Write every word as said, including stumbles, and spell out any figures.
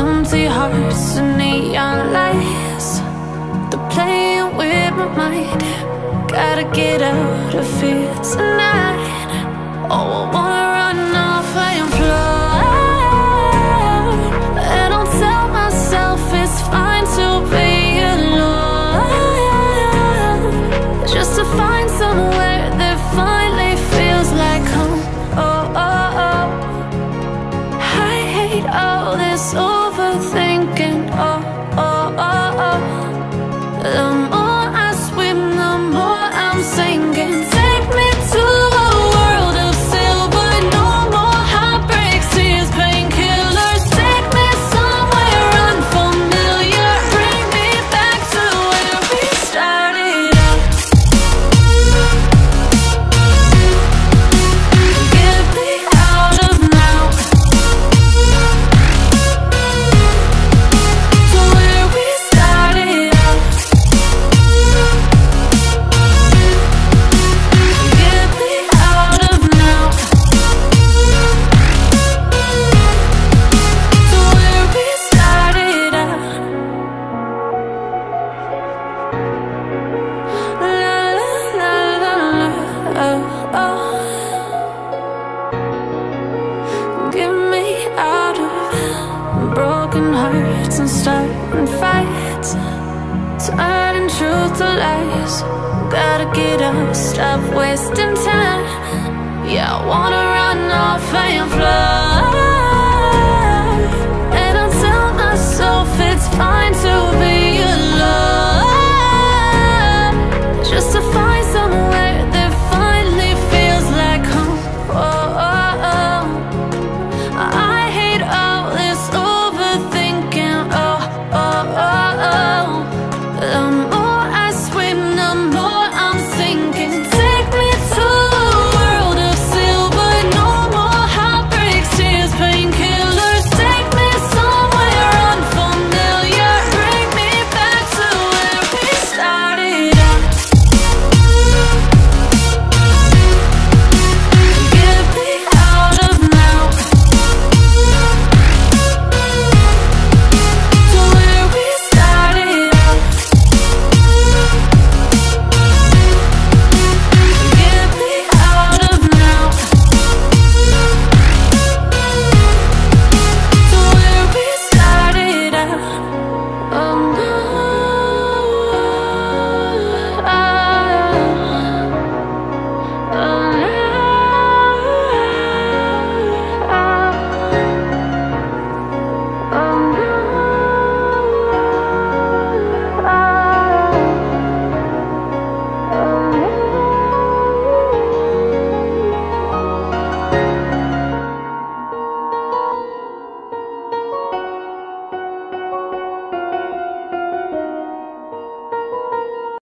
empty hearts and neon lights. They're playing with my mind. Gotta get out of here tonight. Oh, I wanna run off and fly, and I'll tell myself it's fine to be alone, just to find somewhere that finally feels like home. Oh, oh, oh. I hate all this overthinking. Oh, oh, oh, oh. The more I swim, the more I'm sinking. Take me to a world of silver. No more heartbreaks, tears, painkillers. Take me somewhere unfamiliar. Bring me back to where we started out. Get me out of now, to where we started out. Get me out of now, to where we started out. La la la la la, oh, oh. Get me out of broken hearts and starting fights, turning truth to lies. Gotta get up, stop wasting time. Yeah, I wanna run off and fly, and I'll tell myself it's fine to be alone, just to find somewhere that finally feels like home. Oh, oh, oh. I hate all this overthinking. Oh, oh, oh, oh. The more I swim, the more I'm sinking. Take me to a world of silver. No more heartbreaks, tears, painkillers. Take me somewhere unfamiliar. Bring me back to where we started out. Get me out of now, to where we started out. Get me out of now, to where we started out. Oh no, oh, oh no, oh no, oh no.